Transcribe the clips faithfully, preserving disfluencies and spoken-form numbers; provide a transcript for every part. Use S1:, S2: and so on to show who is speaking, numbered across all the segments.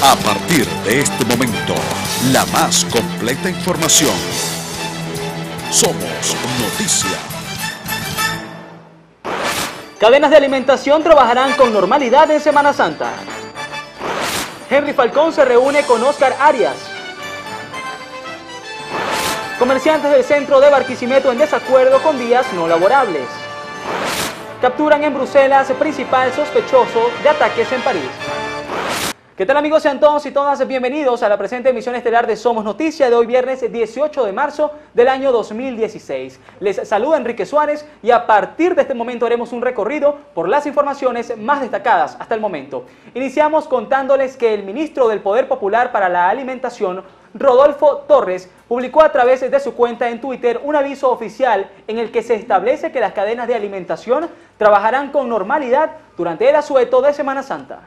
S1: A partir de este momento, la más completa información. Somos Noticia.
S2: Cadenas de alimentación trabajarán con normalidad en Semana Santa. Henry Falcón se reúne con Oscar Arias. Comerciantes del centro de Barquisimeto en desacuerdo con días no laborables. Capturan en Bruselas principal sospechoso de ataques en París. ¿Qué tal, amigos? Sean todos y todas bienvenidos a la presente emisión estelar de Somos Noticia de hoy viernes dieciocho de marzo del año dos mil dieciséis. Les saluda Enrique Suárez y a partir de este momento haremos un recorrido por las informaciones más destacadas hasta el momento. Iniciamos contándoles que el ministro del Poder Popular para la Alimentación, Rodolfo Torres, publicó a través de su cuenta en Twitter un aviso oficial en el que se establece que las cadenas de alimentación trabajarán con normalidad durante el asueto de Semana Santa.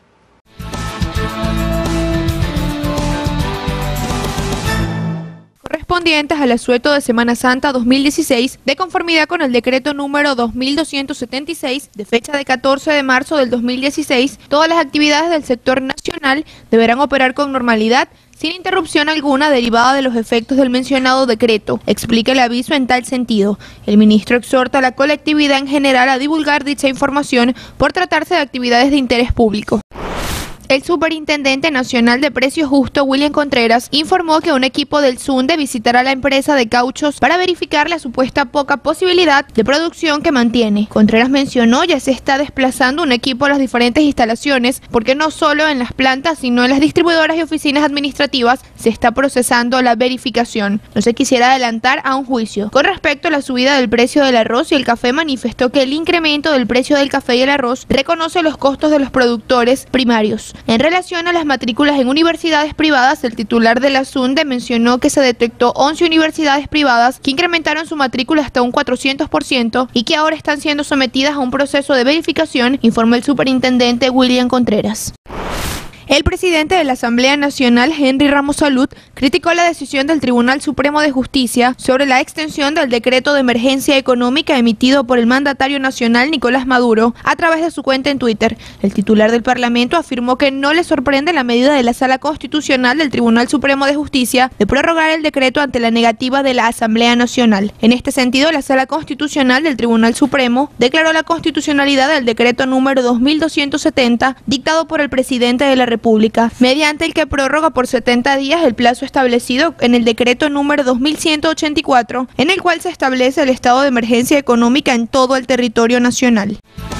S3: Correspondientes al asueto de Semana Santa dos mil dieciséis, de conformidad con el decreto número dos mil doscientos setenta y seis, de fecha de catorce de marzo del dos mil dieciséis, todas las actividades del sector nacional deberán operar con normalidad, sin interrupción alguna derivada de los efectos del mencionado decreto, explica el aviso en tal sentido. El ministro exhorta a la colectividad en general a divulgar dicha información por tratarse de actividades de interés público. El Superintendente Nacional de Precios Justo, William Contreras, informó que un equipo del SUNDE visitará la empresa de cauchos para verificar la supuesta poca posibilidad de producción que mantiene. Contreras mencionó ya se está desplazando un equipo a las diferentes instalaciones porque no solo en las plantas, sino en las distribuidoras y oficinas administrativas se está procesando la verificación. No se quisiera adelantar a un juicio. Con respecto a la subida del precio del arroz y el café, manifestó que el incremento del precio del café y el arroz reconoce los costos de los productores primarios. En relación a las matrículas en universidades privadas, el titular de la SUNDE mencionó que se detectó once universidades privadas que incrementaron su matrícula hasta un cuatrocientos por ciento y que ahora están siendo sometidas a un proceso de verificación, informó el superintendente William Contreras. El presidente de la Asamblea Nacional, Henry Ramos Salud, criticó la decisión del Tribunal Supremo de Justicia sobre la extensión del decreto de emergencia económica emitido por el mandatario nacional Nicolás Maduro a través de su cuenta en Twitter. El titular del Parlamento afirmó que no le sorprende la medida de la Sala Constitucional del Tribunal Supremo de Justicia de prorrogar el decreto ante la negativa de la Asamblea Nacional. En este sentido, la Sala Constitucional del Tribunal Supremo declaró la constitucionalidad del decreto número dos mil doscientos setenta dictado por el presidente de la República. República, mediante el que prorroga por setenta días el plazo establecido en el decreto número dos mil ciento ochenta y cuatro, en el cual se establece el estado de emergencia económica en todo el territorio nacional.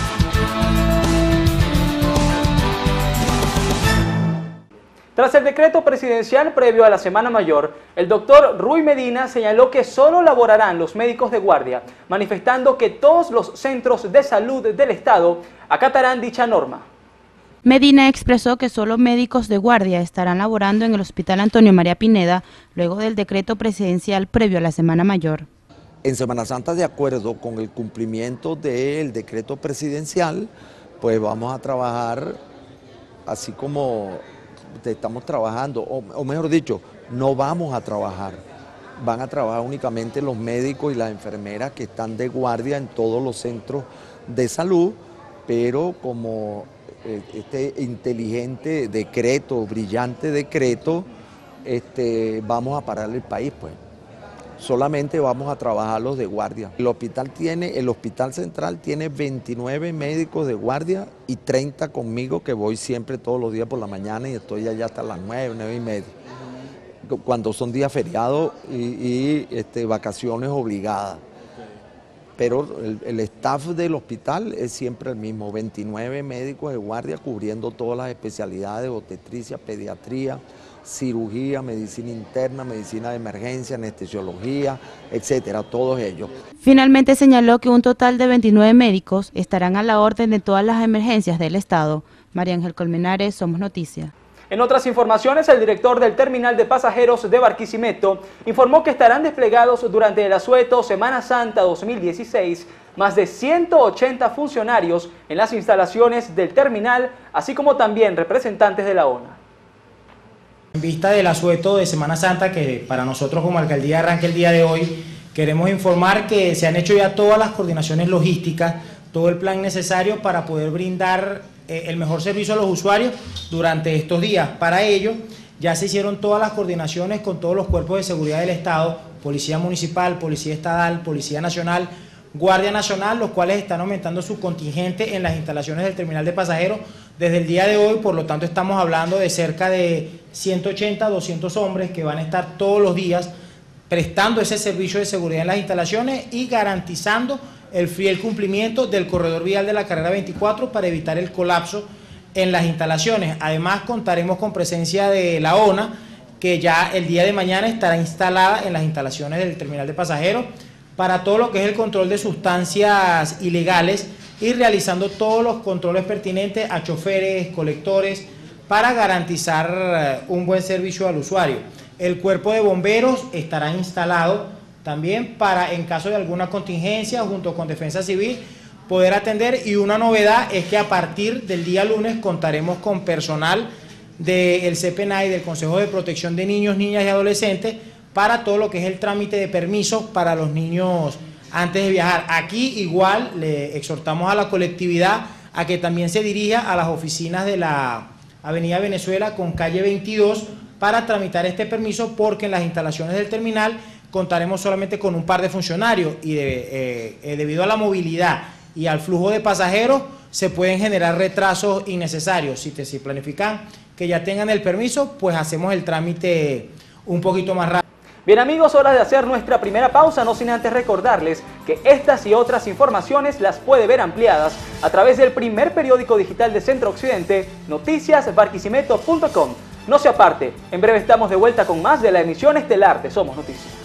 S2: Tras el decreto presidencial previo a la Semana Mayor, el doctor Ruy Medina señaló que solo laborarán los médicos de guardia, manifestando que todos los centros de salud del Estado acatarán dicha norma.
S4: Medina expresó que solo médicos de guardia estarán laborando en el Hospital Antonio María Pineda luego del decreto presidencial previo a la Semana Mayor.
S5: En Semana Santa, de acuerdo con el cumplimiento del decreto presidencial, pues vamos a trabajar así como estamos trabajando, o, o mejor dicho, no vamos a trabajar. Van a trabajar únicamente los médicos y las enfermeras que están de guardia en todos los centros de salud, pero como este inteligente decreto, brillante decreto, este, vamos a parar el país, pues. Solamente vamos a trabajar los de guardia. El hospital tiene, el hospital central tiene veintinueve médicos de guardia y treinta conmigo, que voy siempre todos los días por la mañana y estoy allá hasta las nueve, nueve y media. Cuando son días feriados y, y este, vacaciones obligadas. Pero el, el staff del hospital es siempre el mismo, veintinueve médicos de guardia cubriendo todas las especialidades, obstetricia, pediatría, cirugía, medicina interna, medicina de emergencia, anestesiología, etcétera, todos ellos.
S4: Finalmente señaló que un total de veintinueve médicos estarán a la orden de todas las emergencias del Estado. María Ángel Colmenares, Somos Noticia.
S2: En otras informaciones, el director del terminal de pasajeros de Barquisimeto informó que estarán desplegados durante el asueto Semana Santa dos mil dieciséis más de ciento ochenta funcionarios en las instalaciones del terminal, así como también representantes de la O N A.
S6: En vista del asueto de Semana Santa, que para nosotros como alcaldía arranca el día de hoy, Queremos informar que se han hecho ya todas las coordinaciones logísticas, todo el plan necesario para poder brindar eh, el mejor servicio a los usuarios durante estos días. Para ello, ya se hicieron todas las coordinaciones con todos los cuerpos de seguridad del Estado, Policía Municipal, Policía Estatal, Policía Nacional, Guardia Nacional, los cuales están aumentando su contingente en las instalaciones del terminal de pasajeros desde el día de hoy. Por lo tanto, estamos hablando de cerca de ciento ochenta, doscientos hombres que van a estar todos los días prestando ese servicio de seguridad en las instalaciones y garantizando el fiel cumplimiento del corredor vial de la carrera veinticuatro para evitar el colapso en las instalaciones. Además, contaremos con presencia de la O N A, que ya el día de mañana estará instalada en las instalaciones del terminal de pasajeros para todo lo que es el control de sustancias ilegales y realizando todos los controles pertinentes a choferes, colectores, para garantizar un buen servicio al usuario. El cuerpo de bomberos estará instalado también para, en caso de alguna contingencia, junto con Defensa Civil, poder atender. Y una novedad es que a partir del día lunes contaremos con personal del C P N A y del Consejo de Protección de Niños, Niñas y Adolescentes para todo lo que es el trámite de permisos para los niños antes de viajar. Aquí igual le exhortamos a la colectividad a que también se dirija a las oficinas de la Avenida Venezuela con calle veintidós para tramitar este permiso, porque en las instalaciones del terminal contaremos solamente con un par de funcionarios y de, eh, eh, debido a la movilidad y al flujo de pasajeros se pueden generar retrasos innecesarios. Si, te, si planifican que ya tengan el permiso, pues hacemos el trámite un poquito más rápido.
S2: Bien amigos, hora de hacer nuestra primera pausa, no sin antes recordarles que estas y otras informaciones las puede ver ampliadas a través del primer periódico digital de Centro Occidente, noticias barquisimeto punto com. No se aparte, en breve estamos de vuelta con más de la emisión estelar de Somos Noticias.